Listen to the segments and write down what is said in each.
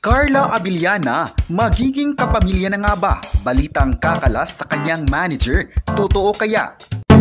Carla Abiliana, magiging kapamilya na nga ba? Balitang kakalas sa kanyang manager, totoo kaya?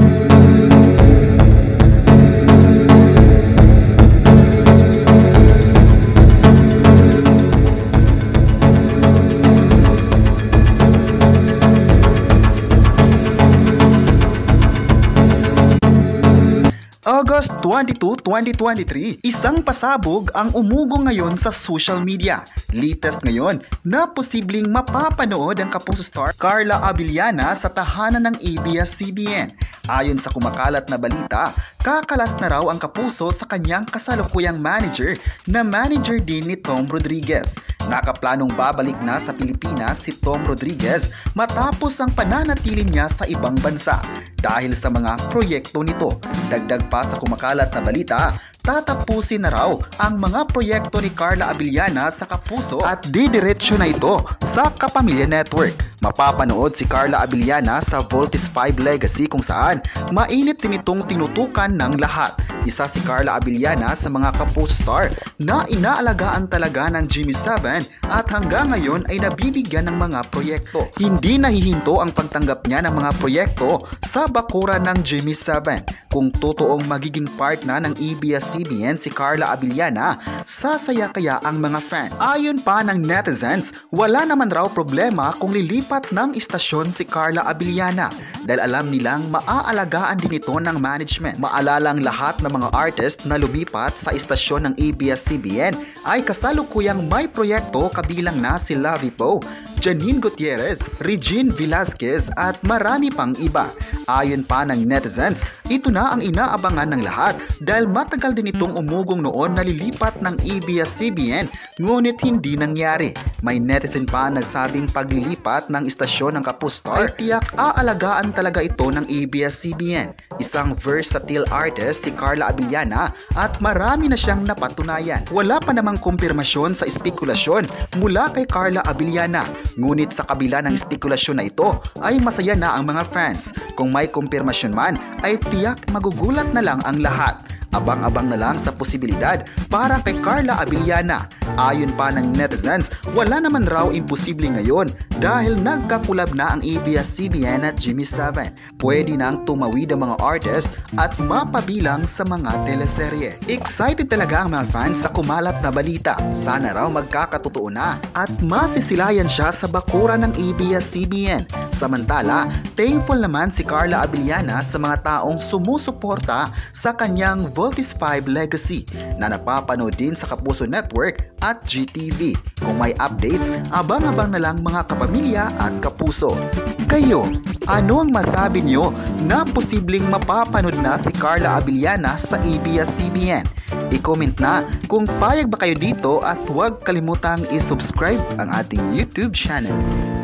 August 22, 2023, isang pasabog ang umugong ngayon sa social media. Latest ngayon na posibleng mapapanood ang Kapuso star Carla Abiliana sa tahanan ng ABS-CBN. Ayon sa kumakalat na balita, kakalas na raw ang Kapuso sa kanyang kasalukuyang manager na manager din ni Tom Rodriguez. Nakaplanong babalik na sa Pilipinas si Tom Rodriguez matapos ang pananatili niya sa ibang bansa dahil sa mga proyekto nito. Dagdag pa sa kumakalat na balita, tatapusin na raw ang mga proyekto ni Carla Abiliana sa Kapuso at didiretso na ito sa Kapamilya Network. Mapapanood si Carla Abiliana sa Voltes 5 Legacy kung saan mainit din itong tinutukan ng lahat. Isa si Carla Abiliana sa mga Kapuso star na inaalagaan talaga ng Jimmy 7 at hanggang ngayon ay nabibigyan ng mga proyekto. Hindi nahihinto ang pagtanggap niya ng mga proyekto sa bakuran ng Jimmy 7. Kung totoong magiging part na ng ABS-CBN si Carla Abiliana, sasaya kaya ang mga fans? Ayon pa ng netizens, wala naman raw problema kung lilipat ng istasyon si Carla Abiliana dahil alam nilang maaalagaan din ito ng management. Maalalang lahat ng mga artist na lumipat sa istasyon ng ABS-CBN ay kasalukuyang may proyekto kabilang na si Lovie Poe, Janine Gutierrez, Regine Velasquez at marami pang iba. Ayon pa ng netizens, ito na ang inaabangan ng lahat dahil matagal din itong umugong noon na lilipat ng ABS-CBN ngunit hindi nangyari. May netizen pa nagsabing paglilipat ng istasyon ng Kapuso ay tiyak aalagaan talaga ito ng ABS-CBN. Isang versatile artist si Carla Abiliana at marami na siyang napatunayan. Wala pa namang kumpirmasyon sa espekulasyon mula kay Carla Abiliana. Ngunit sa kabila ng espekulasyon na ito ay masaya na ang mga fans. Kung may kumpirmasyon man ay tiyak magugulat na lang ang lahat. Abang-abang na lang sa posibilidad para kay Carla Abiliana. Ayon pa ng netizens, wala naman raw imposible ngayon dahil nagkakulab na ang ABS-CBN at Jimmy 7. Pwede nang tumawid ang mga artist at mapabilang sa mga teleserye. Excited talaga ang mga fans sa kumalat na balita. Sana raw magkakatotoo na at masisilayan siya sa bakuran ng ABS-CBN. Samantala, thankful naman si Carla Abiliana sa mga taong sumusuporta sa kanyang Voltes 5 Legacy na napapanood din sa Kapuso Network at GTV. Kung may updates, abang-abang na lang mga kapamilya at kapuso. Kayo, ano ang masabi nyo na posibleng mapapanood na si Carla Abiliana sa ABS-CBN? I-comment na kung payag ba kayo dito at huwag kalimutang i-subscribe ang ating YouTube channel.